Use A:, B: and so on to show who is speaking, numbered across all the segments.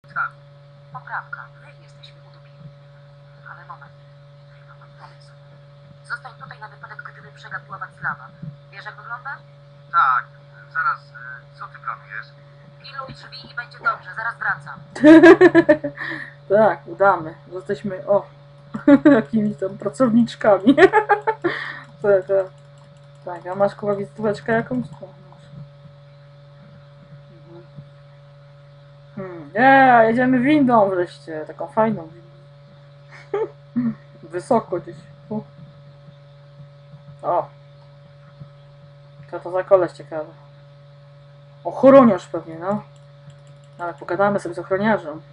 A: Poprawka, my jesteśmy utopieni. Ale moment, chyba mam pomysł. Zostań tutaj na wypadek, gdyby przegapiła Wacława. Wiesz, jak wygląda?
B: Tak, zaraz, co ty planujesz?
A: Pilnuj drzwi i będzie dobrze, zaraz wracam.
C: Tak, udamy. Jesteśmy, o, jakimiś tam pracowniczkami. Tak, tak. Tak, a masz kurwa wizytóweczkę jakąś? O, masz. Nie, jedziemy windą wreszcie, taką fajną windą. Wysoko gdzieś. O. Co to za koleś ciekawy. Ochroniarz pewnie, no. Ale pogadamy sobie z ochroniarzem.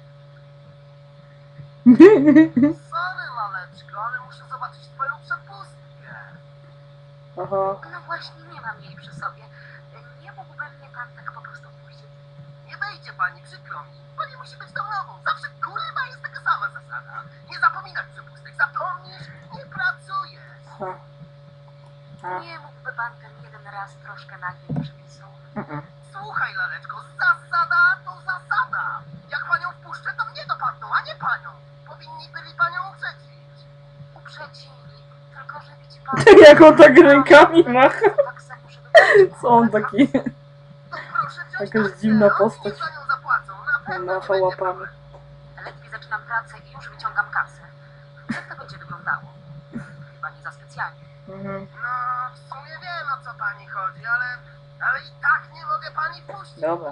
B: Sorry, laleczko, ale muszę zobaczyć twoją przepustkę.
C: Aha.
A: No właśnie, nie mam jej przy sobie. Nie mógłby mnie pan tak po prostu puścić?
B: Nie wejdzie pani, przykro mi. Pani musi być domową. Zawsze kurwa jest taka sama zasada. Nie zapominać przepustek. Zapomnisz, nie pracujesz.
C: Ha. A.
A: Nie mógłby pan ten jeden raz troszkę nagiej przepisu?
B: Słuchaj, laleczko, zasada to zasada. Jak panią wpuszczę, to mnie dopadną, a nie panią. Powinni byli panią uprzedzić.
A: Uprzedzili, tylko że widzi pan...
C: Jak on tak rękami macha.
A: Tak samo, żeby pan-
C: Co on taki?
B: To proszę wziąć
C: Jakaś
B: taksę,
C: dziwna
B: oni
C: postać.
B: za nią zapłacą. Na pewno nie
C: Macha
B: będzie
C: łapami.
B: problemu.
A: Ledwie zaczynam pracę i już wyciągam kasę. Jak to będzie wyglądało? Chyba nie za specjalnie.
C: Mhm.
B: No, w sumie wiem, o co pani chodzi, ale i tak nie mogę pani puścić.
C: Dobra.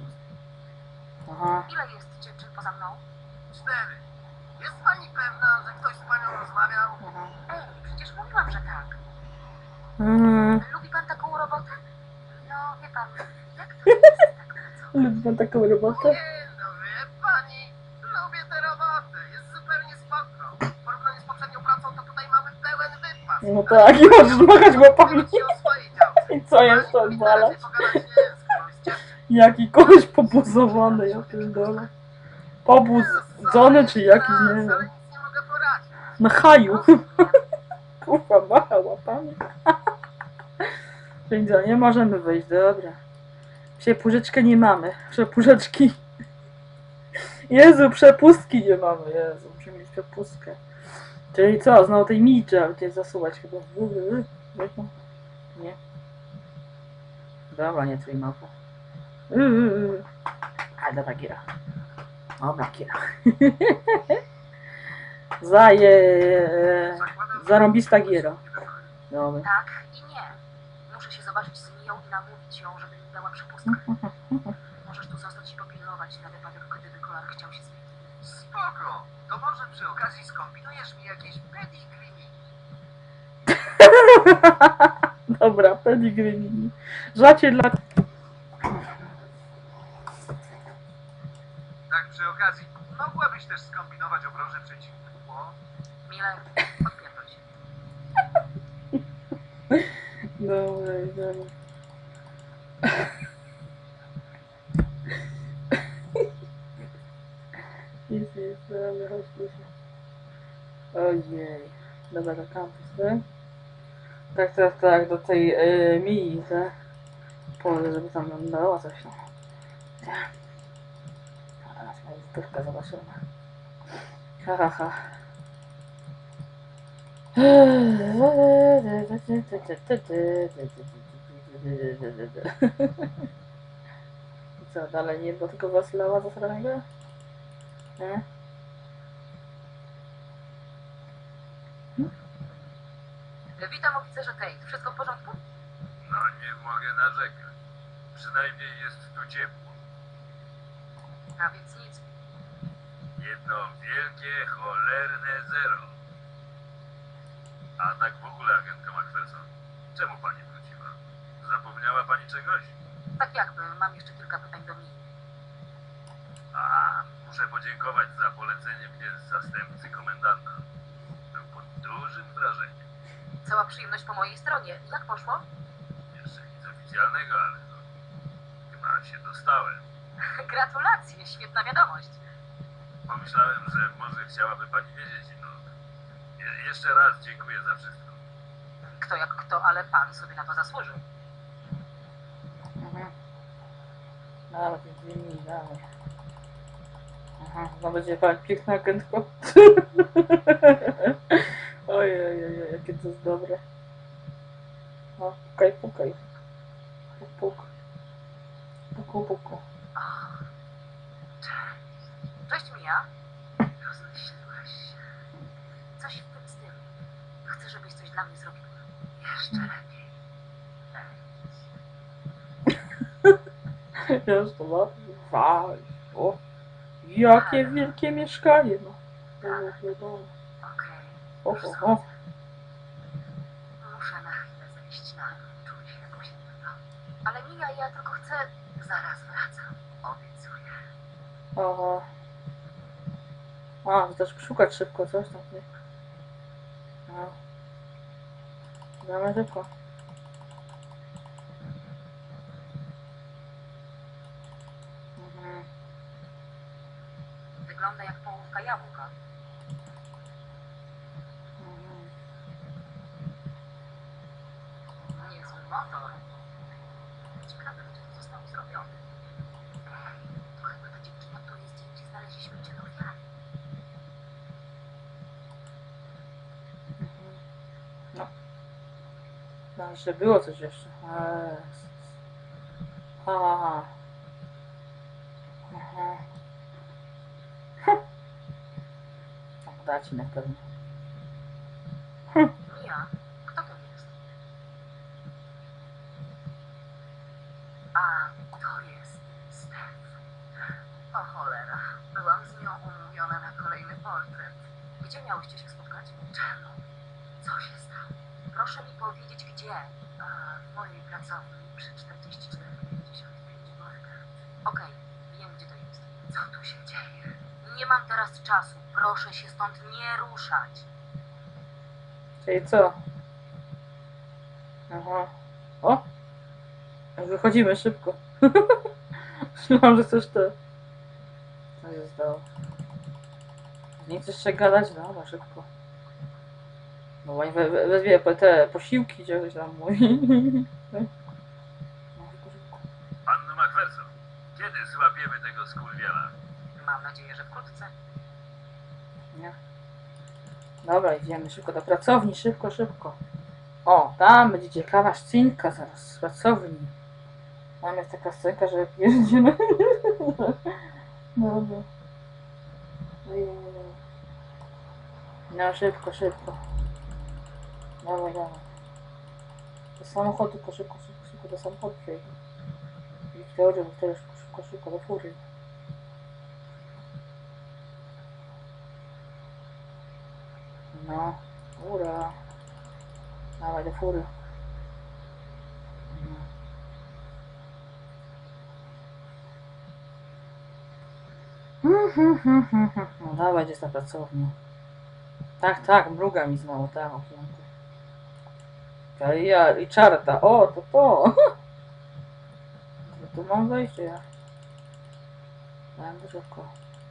C: Aha.
A: Ile jest dziewczyn poza mną?
B: 4. Jest pani pewna, że ktoś z panią rozmawiał?
C: Aha.
A: Ej, przecież mówiłam, że tak. Lubi pan taką robotę? No, wie pan, jak to jest tak pracować?
C: Lubię taką robotę.
B: Nie, no wie pani, lubię tę robotę, jest zupełnie spoko. W porównaniu z poprzednią pracą, to tutaj mamy pełen wypas.
C: No tak, i możesz machać łapami.
B: Mówię ci o swojej działce.
C: I co jeszcze
B: Pani powinna
C: odwala?
B: raczej pogadać nie z którąś z dziewczyn.
C: Jaki koleś pobuzowany, ja pierdolę. Pobudzony czy jakiś, nie
B: Ale
C: wiem.
B: nic nie mogę poradzić.
C: Na haju. Kurwa, macha łapami. Czyli co, nie możemy wejść, dobra. Przepusteczkę nie mamy. Przepusteczki. Jezu, przepustki nie mamy. Jezu, musimy mieć przepustkę. Czyli co, znowu tej mini trzeba gdzieś zasuwać chyba. Nie. Dobra, nie twój mapa. A, dobra, giera. Dobra, giera. Zarąbista giera. Dobra.
A: Tak i nie. Muszę się zobaczyć z Miją i namówić ją, żeby mi dała przepustkę. Możesz tu zostać i popilnować na wypadek, gdyby Kolar chciał się zmienić.
B: Spoko, to może przy okazji skombinujesz mi jakieś pedigree.
C: Dobra, pedigree. Żacie dla...
B: Tak przy okazji, mogłabyś też skombinować obroże przeciwpło?
A: Miller, odpierdol się.
C: Dobra, dobra. Jest, ale chodź tu się. Ojej. Dobra, do campus, tak? Tak, do tej Mii, tak? Powiem, żeby tam nam dała coś, no. Tak. Teraz moja wizytówka zobaczymy. Ha, ha, ha. I co, dalej nie było tylko Wacława zasranego? Nie?
A: Witam oficerze Tate. Wszystko w porządku?
B: No nie mogę narzekać. Przynajmniej jest tu ciepło.
A: A więc nic.
B: Jedno wielkie, cholerne zero. A tak w ogóle, agentko Macpherson, czemu pani wróciła? Zapomniała pani czegoś?
A: Tak jakby, mam jeszcze kilka pytań do Mii.
B: A, muszę podziękować za polecenie mnie z zastępcy komendanta. Był pod dużym wrażeniem.
A: Cała przyjemność po mojej stronie. Jak poszło?
B: Jeszcze nic oficjalnego, ale no, chyba się dostałem.
A: Gratulacje, świetna wiadomość.
B: Pomyślałem, że może chciałaby pani wiedzieć. No, jeszcze raz dziękuję za wszystko.
A: Kto jak kto, ale pan sobie na to zasłużył.
C: Mhm. Dalej, dwie dni, dalej. Aha, no będzie pan piękna agentko. Ojej, jakie to jest dobre. No, pukaj, pukaj. Puk, puk. Puku, puku.
A: Cześć, Mia. Rozmyśliłaś się. Coś w tym stylu. Chcę, żebyś coś dla mnie zrobiła. Jeszcze lepiej.
C: Wiesz, to ma. O, jakie wielkie mieszkanie, no.
A: Okej.
C: O.
A: Muszę na chwilę zejść na dół. Czuję się jakoś innego. Ale Mia, ja tylko chcę... Zaraz wracam. Obiecuję.
C: Aha. A, to też szukać szybko, coś tam. Nie? No. Damy szybko. Mhm.
A: Wygląda jak połówka jabłka.
C: Mhm.
A: Niezły motor. Ciekawe, gdzie to zostało zrobione. To chyba ta dziewczyna, której zdjęcie znaleźliśmy cię do ofiary.
C: No. Znaczy, było coś jeszcze. Aha. Aha. Dać na pewno.
A: Mia, kto to jest? A, to jest Steph. O cholera, byłam z nią umówiona na kolejny portret. Gdzie miałyście się spotkać? Czemu? Co się stało? Proszę mi powiedzieć, gdzie? A, w mojej pracowni przy 4455 Margaret. Okej, wiem, gdzie to jest. Co tu się dzieje? Nie mam teraz czasu. Proszę się stąd nie ruszać.
C: Czyli co? Aha. O! Wychodzimy szybko. Myślałam, że coś to... Co się stało? Nie chcesz jeszcze gadać? Dobra, szybko. No bo wezwie te posiłki, gdzieś tam mówi. No, szybko.
D: Panno Macpherson, kiedy złapiemy tego skurwiela?
A: Mam nadzieję, że wkrótce.
C: Nie. Dobra, idziemy szybko do pracowni, szybko. O, tam będzie ciekawa scenka zaraz z pracowni. Tam jest taka scenka, że pierdziemy. Dobra. No szybko. Dawaj. Do samochodu, szybko do samochodu przejdę. Wiktoria, szybko do fury. No, ura. Dawaj do fury. No dawaj gdzieś na pracownię. Tak, mruga mi znowu, tak, okienko. Ja, Richarda, o, to. Tu mam wejście, ja. Będę szybko.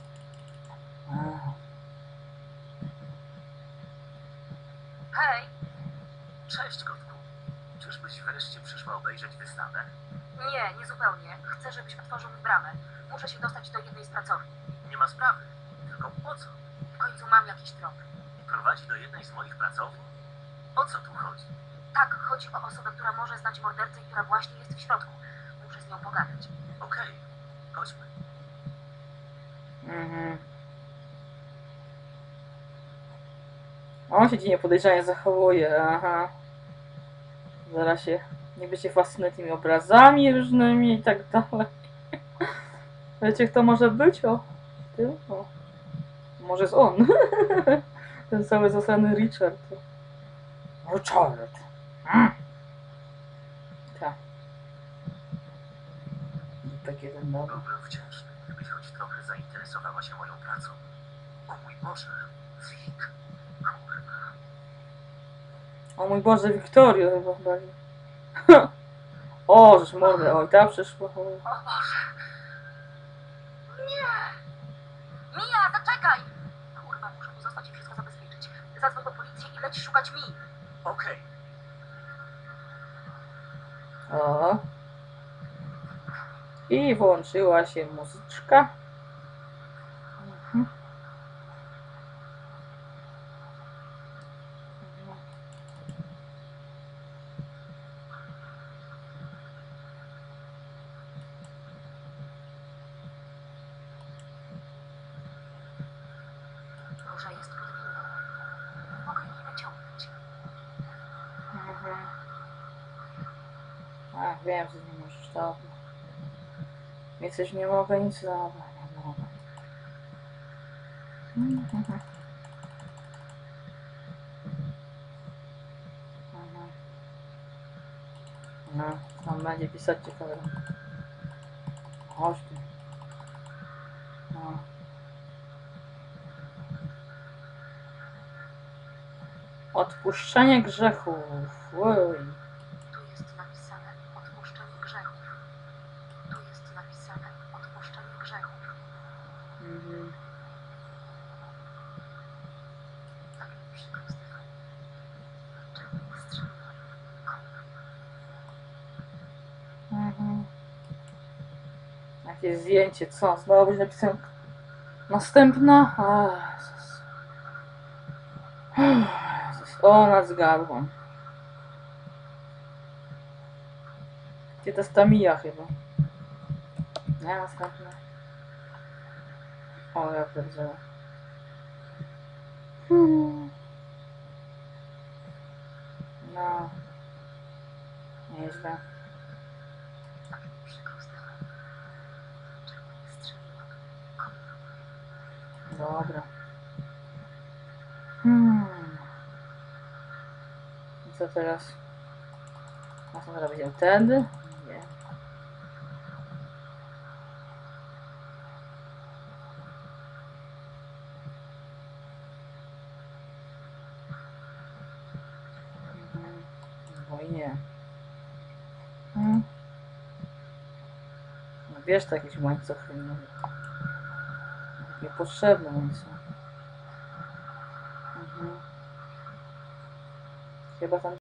A: Hej!
B: Cześć, kotku. Czyżbyś wreszcie przyszła obejrzeć wystawę?
A: Nie zupełnie. Chcę, żebyś otworzył mi bramę. Muszę się dostać do jednej z pracowni.
B: Nie ma sprawy. Tylko po co?
A: W końcu mam jakiś trop.
B: Prowadzi do jednej z moich pracowni? O co tu chodzi?
A: Tak, chodzi o osobę, która może znać mordercę i która właśnie jest w środku. Muszę z nią pogadać.
B: Okej, chodźmy.
C: On się dziwnie podejrzanie zachowuje, aha. Zaraz się, niby się fascynuje tymi obrazami różnymi i tak dalej. Wiecie, kto może być? O, ty? O. Może jest on. Ten cały zasany Richard. Richard. Tak. Takie ten dobry.
B: Byłbym wdzięczny, gdybyś choć trochę zainteresowała się moją pracą. O mój Boże, Wik. Kurwa.
C: O mój Boże, Wiktorio chyba bardziej. O, żeż mordę, oj, ta przyszła.
A: O Boże! Nie! Mia, zaczekaj! Kurwa, muszę tu zostać i wszystko zabezpieczyć. Zadzwoń po policję i leć szukać mi.
B: Okej.
C: O. I włączyła się muzyczka. Mhm.
A: Róża jest pod windą. Mogę jej wyciągnąć.
C: Mhm. Ach, wiem, że nie możesz, dobra. Więc już nie mogę nic zrobić, nie mogę. Mhm. Mhm. No, tam będzie pisać ciekawe. Chodź tu. No. Odpuszczenie grzechów. Oj.
A: Tu jest napisane odpuszczenie grzechów. Tu jest napisane odpuszczenie grzechów.
C: Mhm.
A: Tak mi przykro, Stefan. Dlaczego nie strzeliłam?
C: Mhm. Jakieś zdjęcie, co? Znowu być napisane. Następna? O Jezus. Jezus. O, nad zgadłam. Gdzie to jest ta Mija chyba? Nie, następna. O, ja pierdzielę. No. Nieźle.
A: Tak mi przykro, Stefan. Dlaczego nie strzeliłam?
C: Dobra. I co teraz? A co teraz będziemy tędy? Nie. Mhm. Bo i nie. No wiesz, to jakieś łańcuchy, no. Niepotrzebne one są. Mhm. Chyba tam